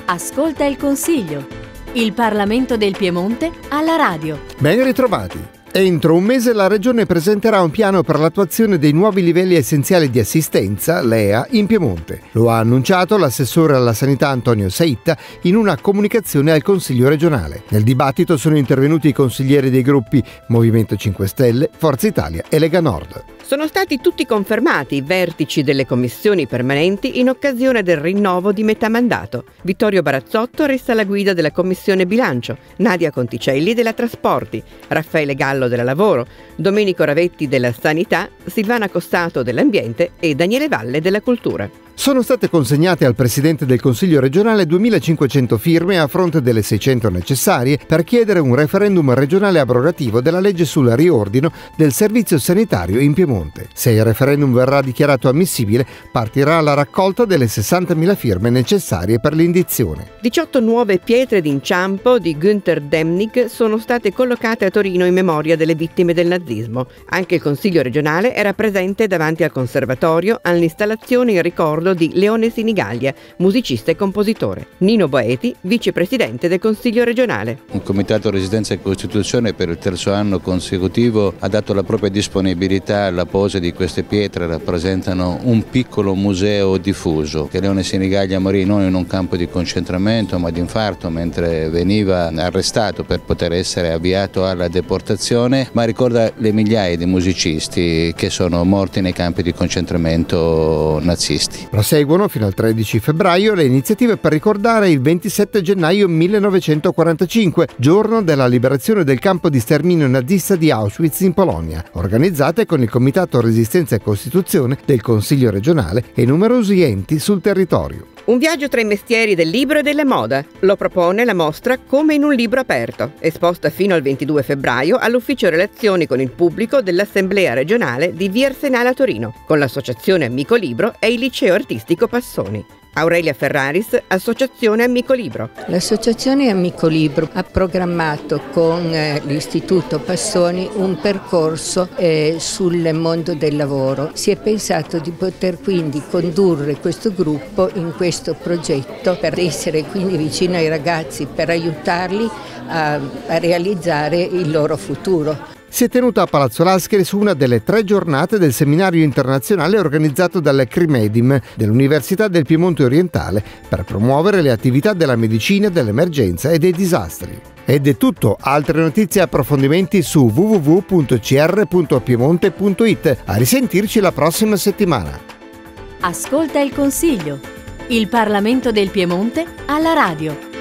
Ascolta il Consiglio. Il Parlamento del Piemonte alla radio. Ben ritrovati. Entro un mese la Regione presenterà un piano per l'attuazione dei nuovi livelli essenziali di assistenza, LEA, in Piemonte. Lo ha annunciato l'assessore alla sanità Antonio Saitta in una comunicazione al Consiglio regionale. Nel dibattito sono intervenuti i consiglieri dei gruppi Movimento 5 Stelle, Forza Italia e Lega Nord. Sono stati tutti confermati i vertici delle commissioni permanenti in occasione del rinnovo di metà mandato. Vittorio Barazzotto resta alla guida della Commissione Bilancio, Nadia Conticelli della Trasporti, Raffaele Gallo della Lavoro, Domenico Ravetti della Sanità, Silvana Costato dell'Ambiente e Daniele Valle della Cultura. Sono state consegnate al Presidente del Consiglio regionale 2.500 firme a fronte delle 600 necessarie per chiedere un referendum regionale abrogativo della legge sul riordino del servizio sanitario in Piemonte. Se il referendum verrà dichiarato ammissibile, partirà la raccolta delle 60.000 firme necessarie per l'indizione. 18 nuove pietre d'inciampo di Günther Demnig sono state collocate a Torino in memoria delle vittime del nazismo. Anche il Consiglio regionale era presente davanti al conservatorio all'installazione in ricordo di Leone Sinigaglia, musicista e compositore. Nino Boeti, vicepresidente del Consiglio regionale. Il Comitato Residenza e Costituzione per il terzo anno consecutivo ha dato la propria disponibilità alla pose di queste pietre. Rappresentano un piccolo museo diffuso. Che Leone Sinigaglia morì non in un campo di concentramento ma di infarto mentre veniva arrestato per poter essere avviato alla deportazione, ma ricorda le migliaia di musicisti che sono morti nei campi di concentramento nazisti. Proseguono fino al 13 febbraio le iniziative per ricordare il 27 gennaio 1945, giorno della liberazione del campo di sterminio nazista di Auschwitz in Polonia, organizzate con il Comitato Resistenza e Costituzione del Consiglio regionale e numerosi enti sul territorio. Un viaggio tra i mestieri del libro e della moda. Lo propone la mostra Come in un libro aperto, esposta fino al 22 febbraio all'Ufficio Relazioni con il Pubblico dell'Assemblea regionale di Via Arsenale a Torino, con l'Associazione Amico Libro e il Liceo Artistico Passoni. Aurelia Ferraris, Associazione Amico Libro. L'Associazione Amico Libro ha programmato con l'Istituto Passoni un percorso sul mondo del lavoro. Si è pensato di poter quindi condurre questo gruppo in questo progetto per essere quindi vicino ai ragazzi, per aiutarli a realizzare il loro futuro. Si è tenuta a Palazzo Lascari su una delle 3 giornate del seminario internazionale organizzato dal CRIMEDIM dell'Università del Piemonte Orientale per promuovere le attività della medicina, dell'emergenza e dei disastri. Ed è tutto, altre notizie e approfondimenti su www.cr.piemonte.it. A risentirci la prossima settimana. Ascolta il Consiglio. Il Parlamento del Piemonte alla radio.